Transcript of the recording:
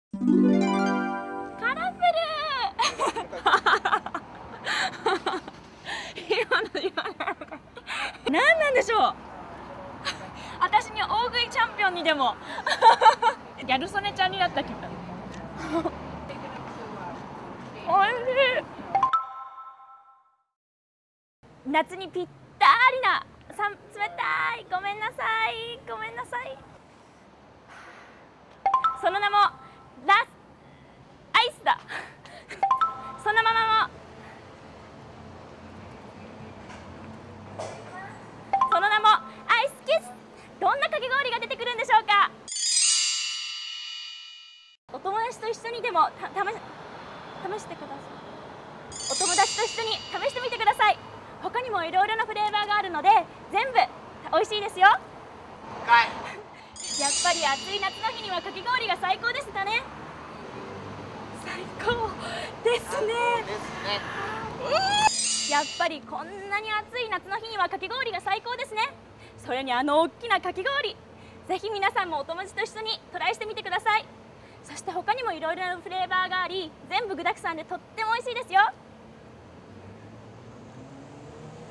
カラフル何なんでしょう。私に大食いチャンピオンにでもギャル曽根ちゃんになった気分。おいしい。夏にぴったりな冷たい、ごめんなさいごめんなさい。その名もラスアイスだ。そのままもその名もアイスキス。どんなかき氷が出てくるんでしょうか。お友達と一緒にでも試してください。お友達と一緒に試してみてください。他にもいろいろなフレーバーがあるので全部美味しいですよ。やっぱり暑い夏の日にはかき氷が最高ですかね。最高ですね。やっぱりこんなに暑い夏の日にはかき氷が最高ですね。それに大きなかき氷、ぜひ皆さんもお友達と一緒にトライしてみてください。そして他にもいろいろなフレーバーがあり、全部具だくさんでとっても美味しいですよ。